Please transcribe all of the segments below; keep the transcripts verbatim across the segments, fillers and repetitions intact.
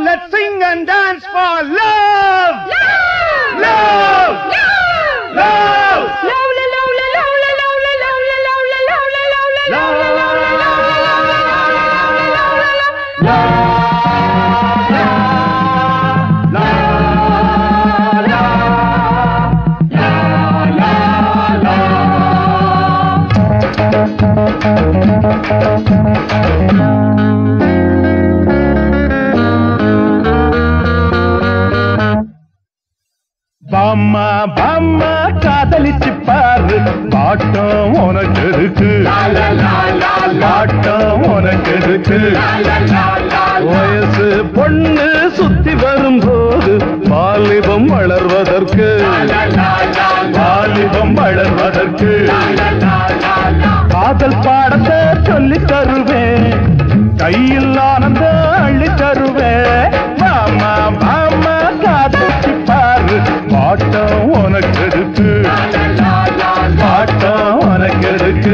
let's sing and dance for love. Love. Love. Love. Love, love, love, love, love, love, love, love, love, பாம்மா பாம்மா காதலிச்சு பாரு bottom உனக்கு இருக்கு bottom உனக்கு இருக்கு வயசு பொண்ணு சுத்தி வரும்போது வாலிபம் வளர்வதற்கு வாலிபம் வளர்வதற்கு காதல் பாடத்தை சொல்லி தருவேன் கையில் ஆனந்த அள்ளி தருவேன் பாம்மா பாம்மா காதலிச்சு பாரு பாட்டம் உனக்கு இருக்கு பாட்டம் உனக்கு இருக்கு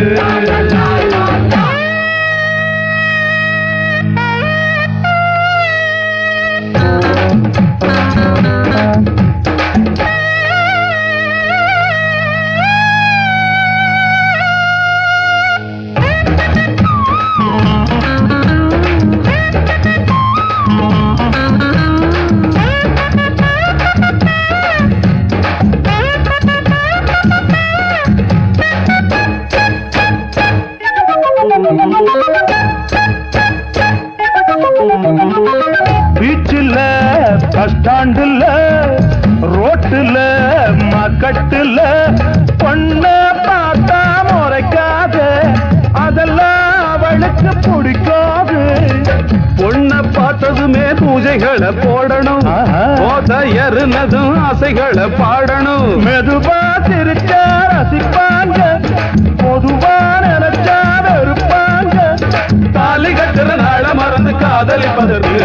பீச்சில் பஸ் ஸ்டாண்டுல ரோட்டுல மக்கட்டுல பொண்ண பார்த்தா முறைக்காத அதெல்லாம் அவளுக்கு பிடிக்காது பொண்ண பார்த்ததுமே பூஜைகளை போடணும் ஏறுனதும் ஆசைகளை பாடணும் மெதுவா திருச்சா ரசிப்பாங்க பொதுவா நினைச்சா வெறுப்பாங்க தாலி கட்டுற நாள மறந்து காதலிப்பதற்கு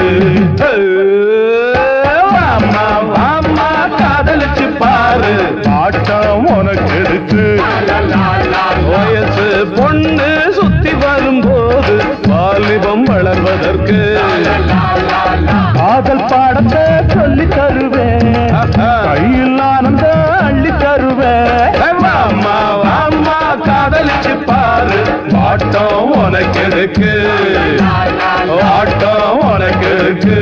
அம்மா அம்மா காதலிச்சு பாரு பாட்டம் உனக்கு இருக்கு வயசு பொண்ணு சுத்தி வரும்போது வாலிபம் வளர்வதற்கு காதல் பாடத்தை சொல்லி தருவேன் கையில் ஆனந்த அள்ளி தருவேன் அம்மா அம்மா காதலிச்சு பாரு பாட்டம் உனக்கு இருக்கு பாட்டம் உனக்கு இருக்கு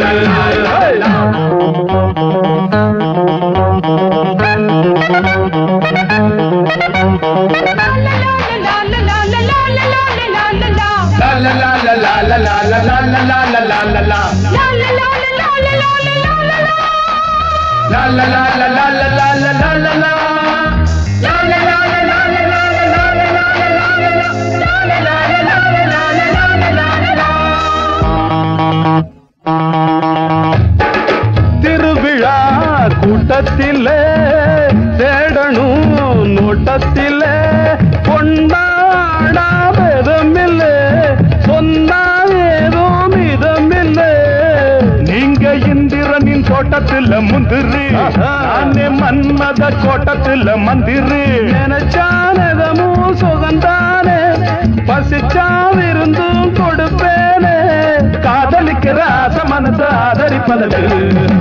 திருவிழா கூட்டத்திலே தேடணும் நோட்டத்திலே பொன்னாடா வேதமில்லை சொன்னா ஏதோ மிதமில்லை நீங்க இந்திரனின் தோட்டத்தில் முந்திரி நானே மன்மத கோட்டத்தில் மந்திரி நினைச்சானதமும் சுகந்தானே பசிச்சாவிருந்தும் கொடுப்பேனே காதலிக்கிற ஆசமனத்தை ஆதரிப்பதற்கு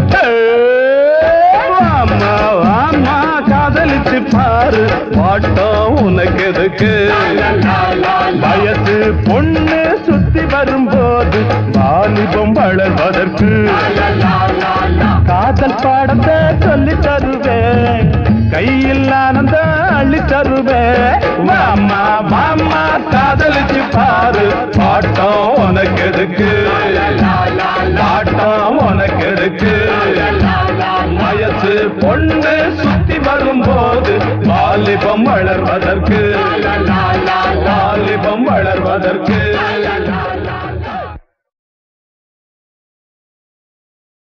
அம்மா அம்மா காதலிச்சு பாரு பாட்டம் உனக்கு எதுக்கு வயசு பொண்ணு சுத்தி வரும்போது வாலிபம் வளர்வதற்கு காதல் பாடத்தை சொல்லி தருவேன் கையில் ஆனந்த அள்ளி தருவேன் மாமா மாமா காதலிச்சு பாரு பாட்டம் உனக்கு எதுக்கு பாட்டம் உனக்கு எதுக்கு வயசு பொண்ணு சுத்தி வரும்போது வாலிபம் வளர்வதற்கு வாலிபம் வளர்வதற்கு